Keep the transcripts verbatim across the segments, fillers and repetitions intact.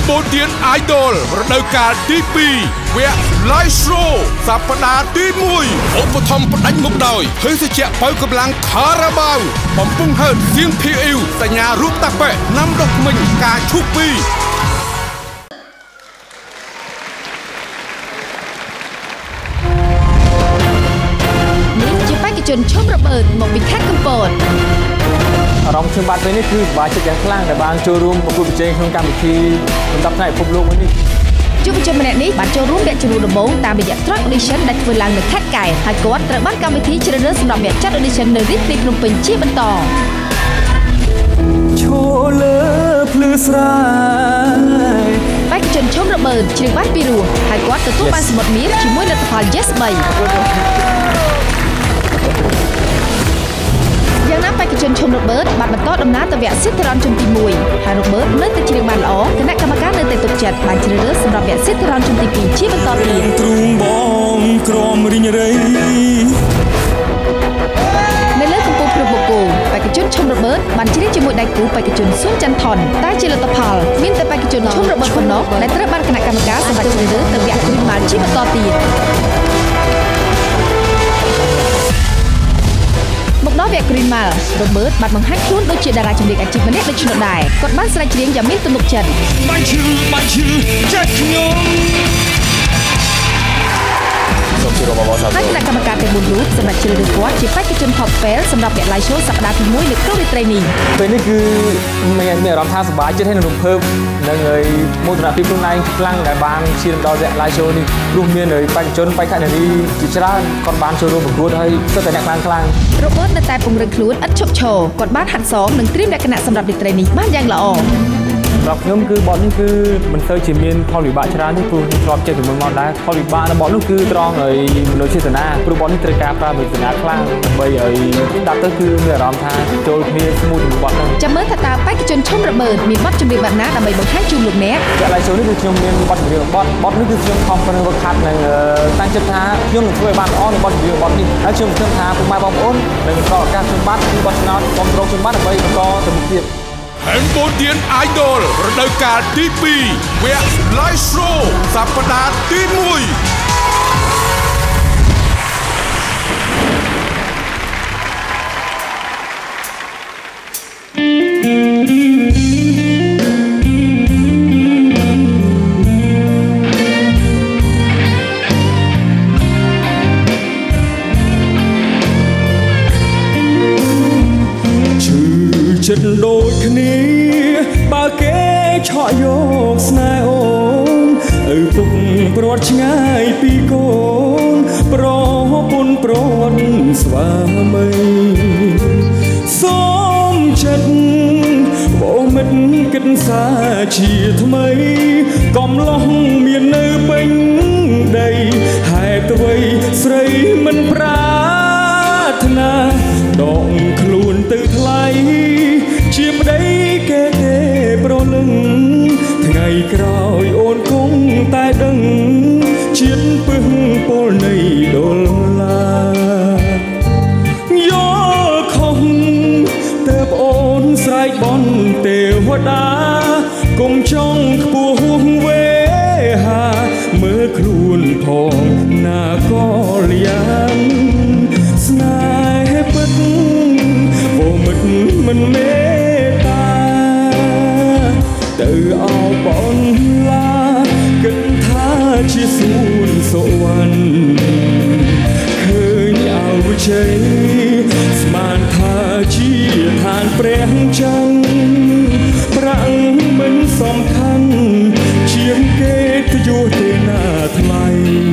Cambodian Idol រដូវកាលទីពីរវគ្គ Live Show សប្តាហ៍ទីមួយឧបត្ថម្ភផ្ដាច់មុខដោយភេសជ្ជៈបើកម្លាំង Carabao បំពង់ហឺតសៀង ភី អ៊ី សញ្ញារូបតាប៉ែណាំដុសមិញការឈូកពីនេះជាបេក្ខជនឈប់របឺតមកពីខេត្តកំពតអារម្មណ៍ខ្ញុំបាត់ពេលនេះគឺសប្បាយចិត្តយ៉ាងខ្លាំងដែលបានចូលរួមប្រកួតប្រជែងក្នុងកម្មវិធីលំដាប់ថ្នាក់ពិភពលោកមួយនេះយុវជនម្នាក់នេះបានចូលរួមវគ្គជំនួសដំបូងតាមរយៈ Track Audition ដែលធ្វើឡើងនៅខេត្តកែបហើយគាត់ត្រូវបានកម្មវិធីជ្រើសរើសសម្រាប់វគ្គចាត់ Audition នៅរាជធានីភ្នំពេញជាបន្តឈរលើភ្លឺស្រាយបេក្ខជនឈប់របឺតច្រៀងបានពីរោះហើយគាត់ទទួលបានសមុទ្រមាសជាមួយលទ្ធផល Yes បីយ៉ាងណាបេក្ខជនឈុំរ៉ូបឺតបានបន្តដំណើរទៅវគ្គស៊ីតរ៉នជុំទីមួយហើយរ៉ូបឺតនៅតែច្រៀងបានល្អគណៈកម្មការនៅតែទុកចិត្តបានជ្រើសរើសសម្រាប់វគ្គស៊ីតរ៉នជុំទីពីរជាបន្តទៀតទ្រូងបងក្រមរិញរៃនៅលើកំពូលព្រឹកបូកូបេក្ខជនឈុំរ៉ូបឺតបានច្រៀងជាមួយដៃគូបេក្ខជនសួនច័ន្ទថនតែជាលទ្ធផលមានតែបេក្ខជនឈុំរ៉ូបឺតប៉ុណ្ណោះដែលត្រូវបានគណៈកម្មការសម្រេចជ្រើសរើសទៅវគ្គគ្រីម៉ាល់ជាបន្តទៀតមកដល់វគ្គ Green Mile រ៉ូបឺតបានបង្ហាញខ្លួនដូចជាតារាចម្រៀងអាជីពម្នាក់ដូចនោះដែរគាត់បានស្រែកច្រៀងយ៉ាងមានទំនុកចិត្តបាញ់ឈឺបាញ់ឈឺចិត្តខ្ញុំហើយគណៈកម្មការទាំងបួនរូបសម្រាប់ជ្រើសរើសគាត់ជាបេក្ខជន Top Fail សម្រាប់វគ្គ Live Show សប្តាហ៍ទីមួយនៅក្នុងរាត្រីនេះពេលនេះគឺមានមានអារម្មណ៍ថាសប្បាយចិត្តហើយនឹងរំភើបនឹងហើយមោទនភាពខ្លួនឯងខ្លាំងដែលបានឈានដល់វគ្គ Live Show នេះព្រោះមានបេក្ខជនបេក្ខនារីជាច្រើនគាត់បានចូលរួមប្រកួតហើយសុទ្ធតែអ្នកខ្លាំងខ្លាំងរ៉ូបឺតនៅតែពង្រឹងខ្លួនឥតឈប់ឈរគាត់បានហាត់សមនិងត្រៀមលក្ខណៈសម្រាប់រាត្រីនេះបានយ៉ាងល្អសម្រាប់ខ្ញុំគឺបទនេះគឺមិនសូវជាមានផលវិបាកច្រើនទេព្រោះធ្លាប់ចេះពីមុនមកដែរផលវិបាកនៅបទនោះគឺត្រង់ឲ្យមនោចេតនាព្រោះបទនេះត្រូវការប្រើវិធានខ្លាំងដើម្បីឲ្យដាក់ទៅគឺមានអារម្មណ៍ថាចូលគ្នាស្មូតជាមួយបទហ្នឹងចាំមើលថាតើបេក្ខជនឈុំរ៉ូបឺតមានបទចម្រៀងបែបណាដើម្បីបង្ហាញជូនលោកអ្នកវគ្គ Live Show នេះគឺខ្ញុំមានបទចម្រៀងបទបទនេះគឺខ្ញុំខំប្រឹងហ្វឹកហាត់និងតាំងចិត្តថាខ្ញុំនឹងធ្វើឲ្យបានល្អនៅបទចម្រៀងបទនេះហើយខ្ញុំគិតថាពុកម៉ែបងប្អូននឹងប្រកឱកាសខ្ញុំបានគឺបទឆ្នោតគ្រប់គ្រងខ្ញុំបានដើម្បីបន្តទៅមុខទៀត Cambodian Idol រដូវកាលទីពីរវគ្គ Live Show សប្តាហ៍ទីមួយចិត្តដូចគ្នាបើគេឆក់យកស្នេហ៍អូនឪពុកព្រាត់ឆ្ងាយពីកូនប្រពន្ធព្រាត់ស្វាមីសូមចិត្តបងមិត្តគិតសាជាថ្មីកំឡោះមាននៅពេញដីហេតុអ្វីស្រីមិនប្រាថ្នាដកខ្លួនទៅថ្លៃជាប្តីគេទេប្រលឹងថ្ងៃក្រោយអូនគង់តែដឹងជាតិពឹសពលនៃដុល្លារយកខុសទៅប្អូនស្រែកបន់ទេវតាគុំចង់ខ្ពស់ហួសវេហាមើលខ្លួនផងណាក៏លយ៉ាងស្នេហ៍ពិតអូមិត្តមិនមេទៅអោបអនឡាគិតថាជាសួនសវណ្ណឃើញអវជ័យស្មានថាជាឋានព្រះច័ន្ទប្រាំងមិនសំខាន់ជាងគេទៅយោទេណាថ្លៃ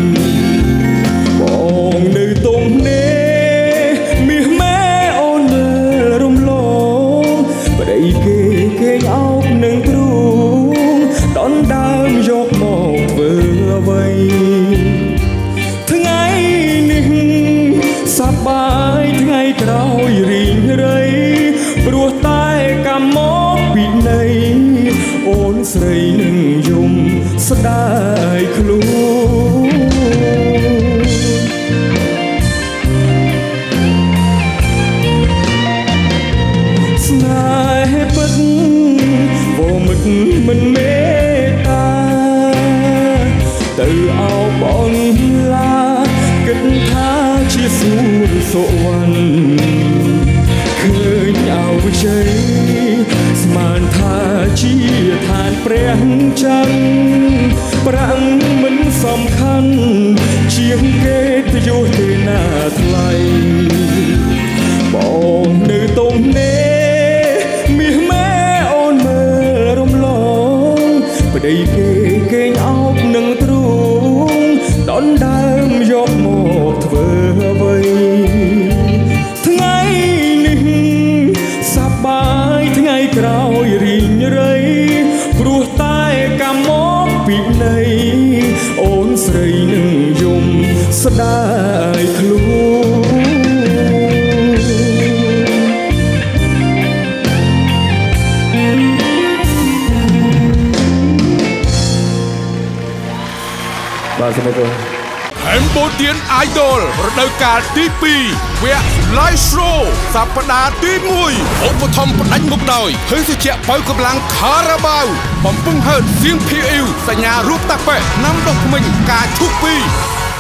បងនៅតងនេមាសម៉ែអូនមើលរំលងប្តីគេគេអោបនឹងទ្រូងដនដើមយកមកធ្វើអ្វីថ្ងៃនេះសប្បាយថ្ងៃក្រោយរីងរៃព្រោះតែកម្មមកពីនៃអូនស្រីនឹងយំស្ដាយខ្លួនស្នេហ៍ពិតមិនមេត្តាជាសួងសុវណ្ណឃើញអវជ័យស្មានថាជាឋានព្រះច័ន្ទប្រាំងមិនសំខាន់ជាងគេទៅយោទេណាថ្លៃបងនៅតុងនេមាសម៉ែអូនមើលរំលងប្តីគេគេងអោបនឹងទ្រូងដនដើមយកមកធ្វើអ្វីថ្ងៃនេះសប្បាយថ្ងៃក្រោយរីងរៃព្រោះតែកម្មមកពីនៃអូនស្រីនឹងយំស្ដាយខ្លួនបាទសូមអរគុណ Cambodian Idol រដូវកាលទីពីរវគ្គ Live Show សប្តាហ៍ទីមួយឧបត្ថម្ភផ្ដាច់មុខដោយភេសជ្ជៈបើកម្លាំង Carabao បំពង់ហឺតសៀងភីអ៊ីវសញ្ញារូបតាក់ប៉ែណាំដុសធ្មេញការឈូកពីរ